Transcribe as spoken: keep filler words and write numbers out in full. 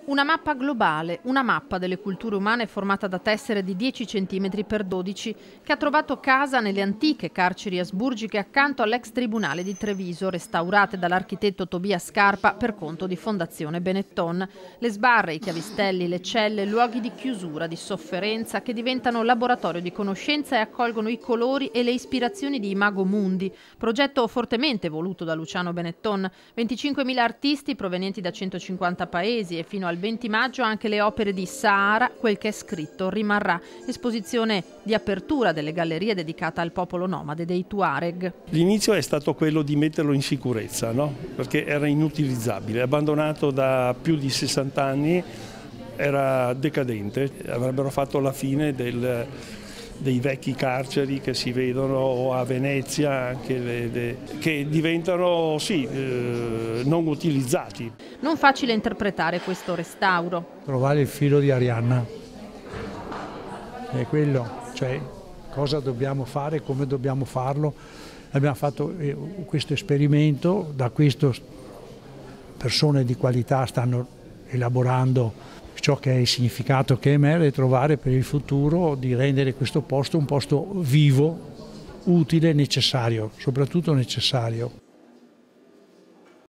Una mappa globale, una mappa delle culture umane formata da tessere di dieci centimetri per dodici che ha trovato casa nelle antiche carceri asburgiche accanto all'ex tribunale di Treviso, restaurate dall'architetto Tobias Scarpa per conto di Fondazione Benetton. Le sbarre, i chiavistelli, le celle, luoghi di chiusura, di sofferenza che diventano laboratorio di conoscenza e accolgono i colori e le ispirazioni di Imago Mundi, progetto fortemente voluto da Luciano Benetton. venticinquemila artisti provenienti da centocinquanta paesi e fino al venti maggio anche le opere di Sahara, quel che è scritto rimarrà. Esposizione di apertura delle gallerie dedicata al popolo nomade dei Tuareg. L'inizio è stato quello di metterlo in sicurezza, no? Perché era inutilizzabile, abbandonato da più di sessanta anni, era decadente, avrebbero fatto la fine del, dei vecchi carceri che si vedono a Venezia, anche le, le, che diventano sì, eh, non utilizzati. Non facile interpretare questo restauro. Trovare il filo di Arianna, è quello, cioè cosa dobbiamo fare, come dobbiamo farlo. Abbiamo fatto questo esperimento, da questo persone di qualità stanno elaborando ciò che è il significato che emerge, e trovare per il futuro di rendere questo posto un posto vivo, utile, necessario, soprattutto necessario.